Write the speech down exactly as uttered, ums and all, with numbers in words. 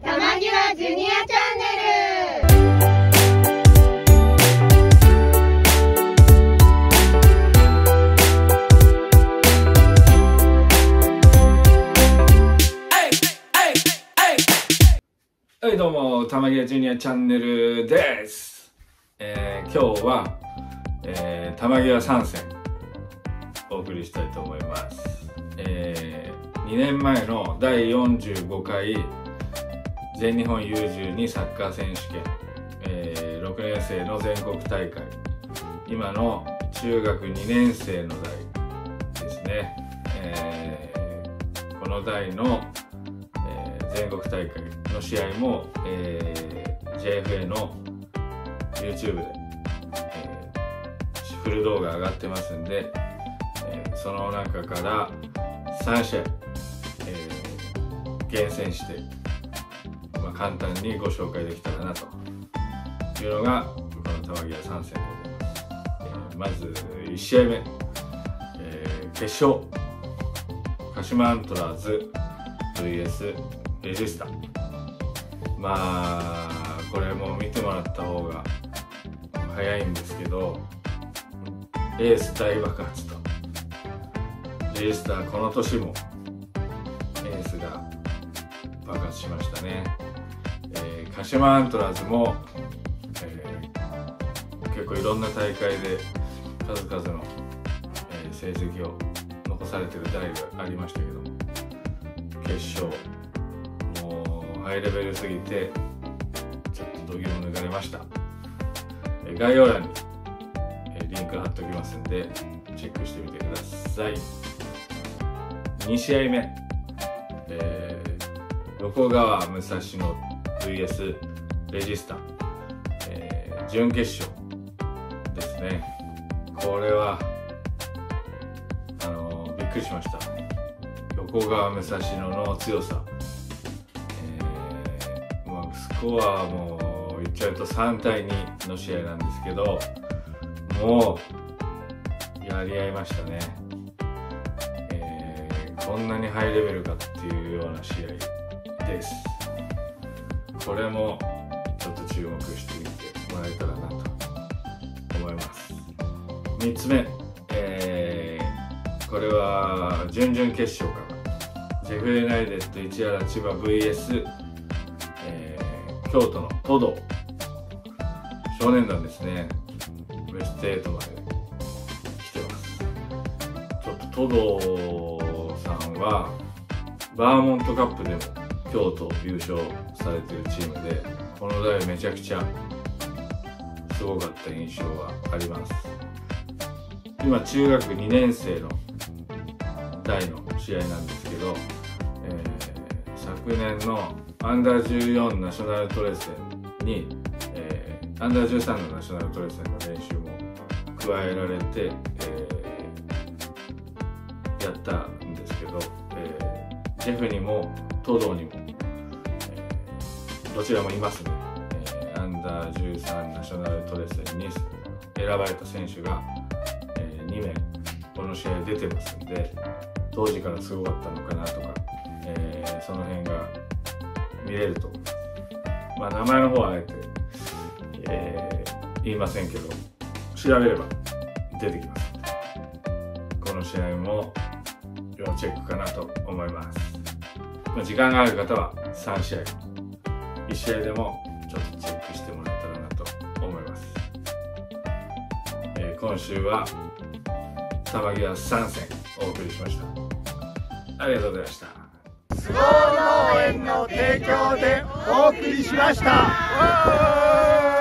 玉際ジュニアチャンネル。 はい、どうも玉際ジュニアチャンネルです。えー、今日は、えー、玉際参戦お送りしたいと思います。えー、にねんまえのだいよんじゅうごかい全日本ユーじゅうにサッカー選手権、えー、ろくねん生の全国大会、今の中学にねん生の代ですね。えー、この代の、えー、全国大会の試合も、えー、ジェイエフエー の YouTube で、えー、フル動画上がってますんで、えー、その中からさんしあい、えー、厳選して、まあ、簡単にご紹介できたらなというのがこの玉際参戦でございます。えー、まずいちしあいめ、えー、決勝鹿島アントラーズ ブイエス レジスタ。まあこれも見てもらった方が早いんですけど、エース大爆発と、レジスタこの年もエースが爆発しましたね。えー、鹿島アントラーズも、えー、結構いろんな大会で数々の、えー、成績を残されてる代がありましたけども、決勝ハイレベルすぎてちょっと度肝抜かれました。概要欄にリンク貼っておきますんでチェックしてみてください。にしあいめ、えー、横川武蔵野 ブイエス レジスタ、えー、準決勝ですね。これはあのー、びっくりしました。横川武蔵野の強さ、スコアも言っちゃうとさんたいにの試合なんですけど、もうやり合いましたね。えー、こんなにハイレベルかっていうような試合です。これもちょっと注目してみてもらえたらなと思います。みっつめ、えー、これは準々決勝からジェフエーナイデット市原千葉 ブイエス京都のトド少年団ですね。ベストはちまで来てます。ちょっとトドさんはバーモントカップでも京都優勝されてるチームで、この代めちゃくちゃすごかった印象はあります。今中学にねん生の代の試合なんですけど、えー、昨年のアンダーじゅうよんナショナルトレセンに、えー、アンダーじゅうさんのナショナルトレセンの練習も加えられて、えー、やったんですけど、えー、ジェフにもトドにも、えー、どちらもいますね。えー、アンダーじゅうさんナショナルトレセンに選ばれた選手が、えー、にめいこの試合出てますんで、当時からすごかったのかなとか、えー、その辺が見れると思います。まあ名前の方はあえて、えー、言いませんけど、調べれば出てきますので、この試合も要チェックかなと思います。まあ、時間がある方はさんしあい、いち試合でもちょっとチェックしてもらえたらなと思います。えー、今週は玉際参戦お送りしました。ありがとうございました。 スロー農園の提供でお送りしました。